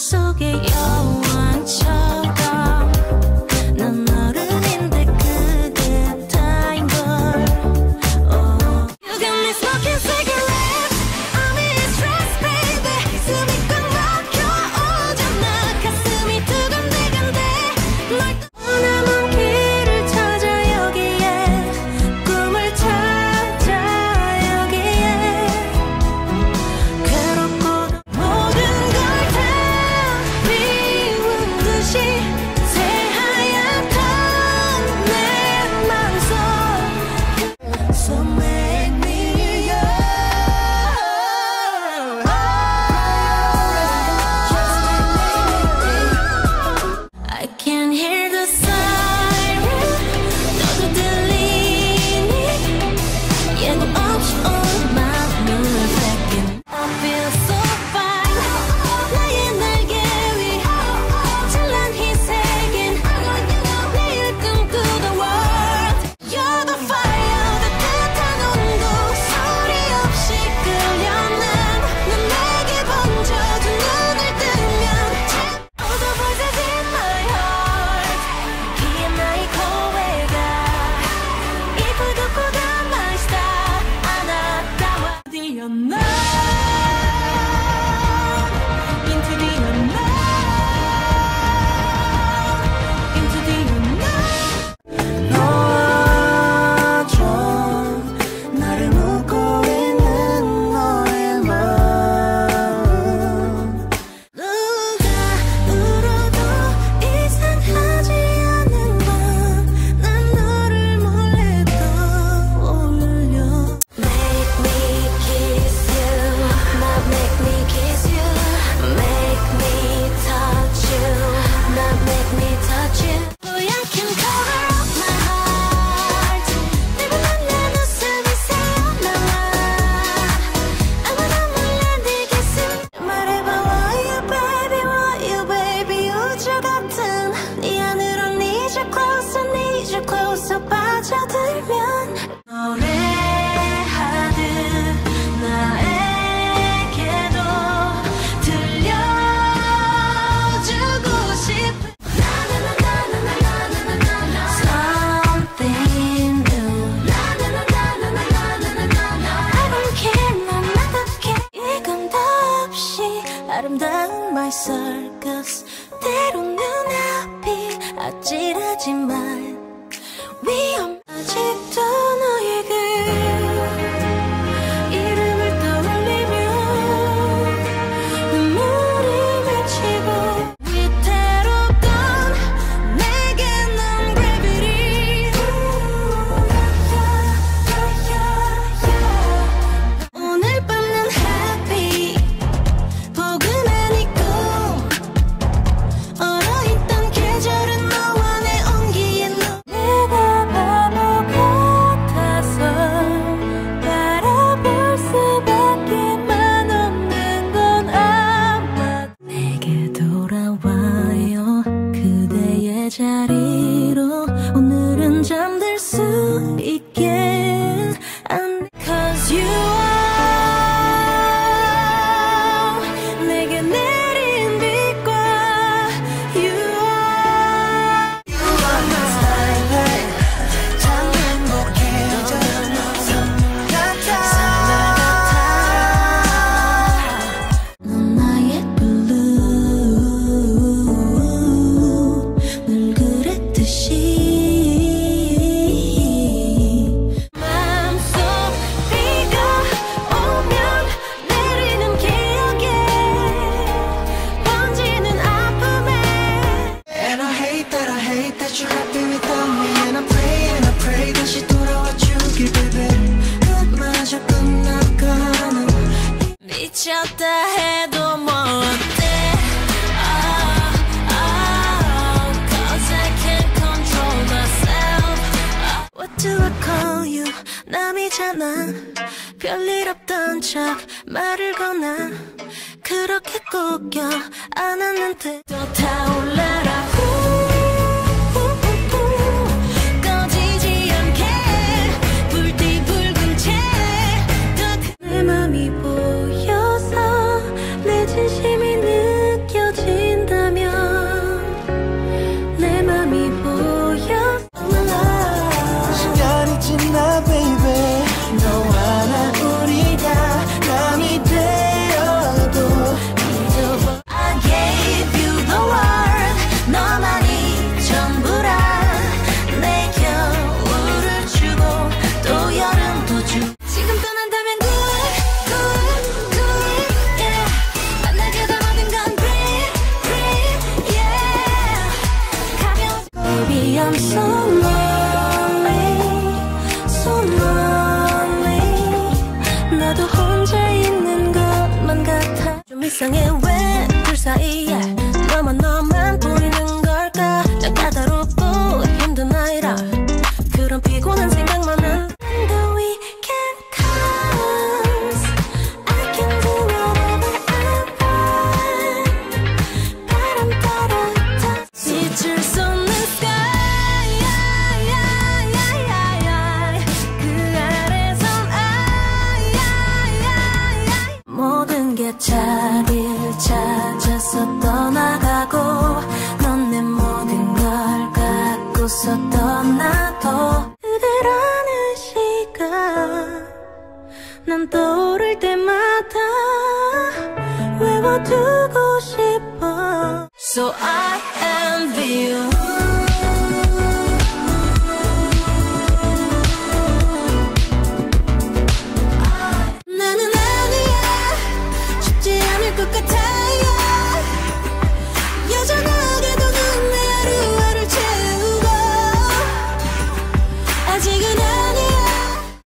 속의 여왕처럼 난 어른인데 그게 다인 걸. You got me smoking cigarettes, I'm in stress baby. 숨이 꽉 막혀오잖아. 가슴이 두근대근대. 널 떠나는 길을 찾아 여기에, 꿈을 찾아 여기에. 괴롭고 모든 걸 다 비운 듯이 새하얗던 내 맘속. So make me yours. I can hear the siren, 너도 들리니? 예고 없이 온 마음을 뺏긴. I feel so fine. 나의 날개 위 찬란히 새긴 내일 꿈꾸던 world. You're the fire, 따뜻한 온도. 소리 없이 끌려난 넌 내게 번져준 눈을 뜨면 All the voices in my heart. 귀에 나의 고해가 입을 덮고 다 my star. 아나타와 들려 나 into the unknown, into the unknown. 놓아줘 나를 묻고 있는 너의 마음. 누가 울어도 이상하지 않은 밤 난 너를 몰래 떠올려. Make me kiss you, not make me kiss you. Make me touch you, not make me touch you. Boy, I can cover up my heart. 내가 만난 웃음이 새어나와. 아무도 몰래 네 가슴 말해봐. Why you baby, why you baby. 우주 같은 네 안으로 need you closer, need you closer. 빠져들면 노래하듯 나에게도 들려주고 싶은 something new. I don't care, 난 나답게 이건 더 없이 아름다운 my circus. 때론 눈앞이 아찔하지만 위험. 아직도 너의 그 이름을 떠올리며 눈물이 맺히고 위태롭던 내게 넌 gravity. 오늘 밤은 happy. 포근한 이 꿈 얼어있던 계절은 너와 내 온기에 내가 바보 같아서 바라볼 수밖에만 없는 건 아마 내게 돌아와요. 그대의 자리로 오늘은 잠들 수 있게. Cause you are 내게 내린 빛과 You are my starlight. 참 행복해져 삶 같아. 넌 나의 blue 늘 그랬듯이. 맘속 비가 오면 내리는 기억에 번지는 아픔에. And I hate that you're happy without me. And I pray 다시 돌아와주길 baby. 끝마저 끝나가는 미쳤다 해도 뭐 어때. Cause I can't control myself. What do I call you? 남이잖아. 별일 없던 척 말을 거나 그렇게 꼭 껴안았는데 또 타올라라. 꺼지지 않게 불띠 붉은 채 내 맘이 보여서 내 진심이 느껴지. 이상해 왜 둘 사이에 너만 보이는 걸까. 난 까다롭고 힘든 나이라 그런 피곤한 생각만 한. When the weekend comes I can do whatever I want. 바람 따라 빛을 쏟는 sky 그 아래선 모든 게 자리를 찾아서 떠나가고 넌 내 모든 걸 갖고서 떠나도 그대라는 시간 난 떠오를 때마다 외워두고 싶어. So I envy you. 나는 아니야 쉽지 않을 것 같아요. 여전하게도 넌 내 하루하루를 채우고 아직은